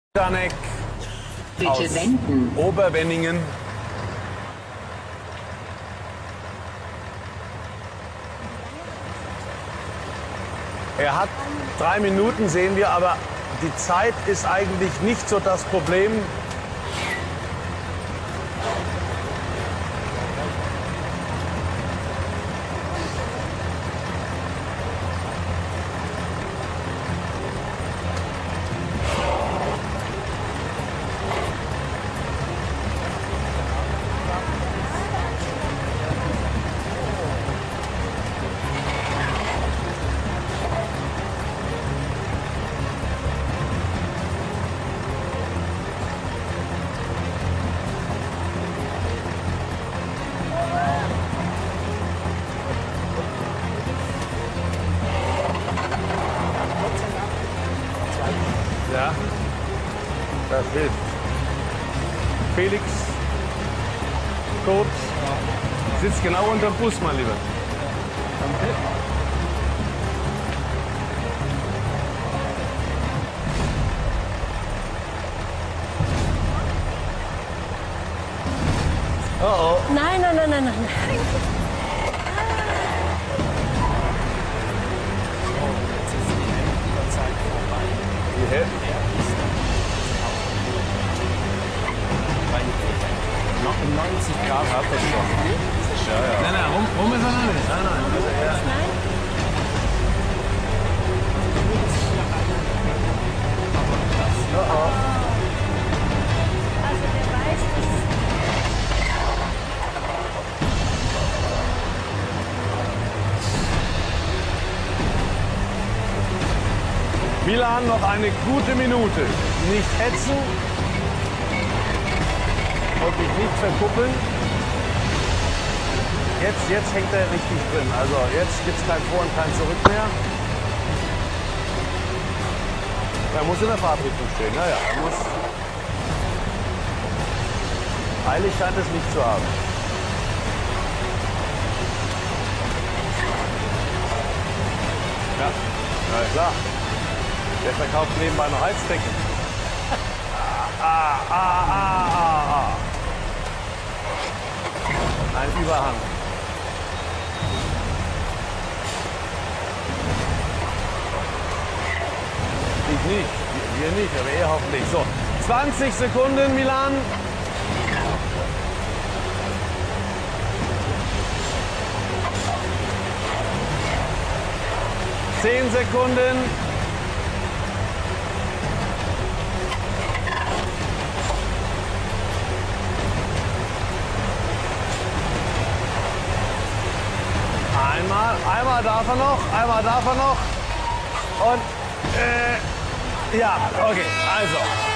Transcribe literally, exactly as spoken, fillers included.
Danek Bitte aus wenden. Oberwenningen. Er hat drei Minuten, sehen wir, aber die Zeit ist eigentlich nicht so das Problem. Ja, das hilft. Felix, Kurt, sitzt genau unter dem Bus, mein Lieber. Danke. Oh oh. Nein, nein, nein, nein, nein. Die Hälfte. neunzig Grad hat er schon. Ja, ja. Nein, nein, rum, rum ist er noch nicht. Nein, nein. Also er Nein? oh oh. Also der weiß, dass... Milan noch eine gute Minute. Nicht hetzen und mich nicht verkuppeln. Jetzt, jetzt hängt er richtig drin. Also jetzt gibt es kein Vor- und kein Zurück mehr. Er muss in der Fahrtrichtung stehen. Naja, er muss. Eilig scheint es nicht zu haben. Ja, ja klar. Der verkauft nebenbei noch Heizdecken. Ah, ah, ah, ah, ah. Ein Überhang. Ich nicht, wir nicht, aber er hoffentlich. So, zwanzig Sekunden, Milan. zehn Sekunden. Einmal, einmal darf er noch, einmal darf er noch. Und, äh, ja, okay, also.